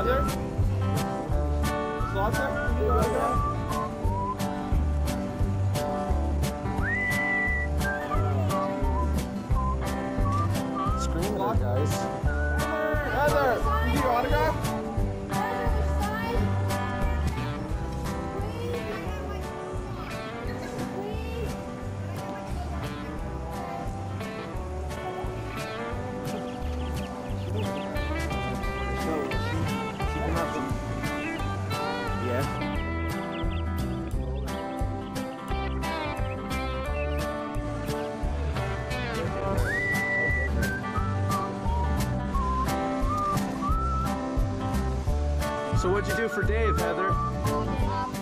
Heather? Slaughter? Can you go down? Scream there, guys. Heather! Can you get your autograph? So what'd you do for Dave, Heather?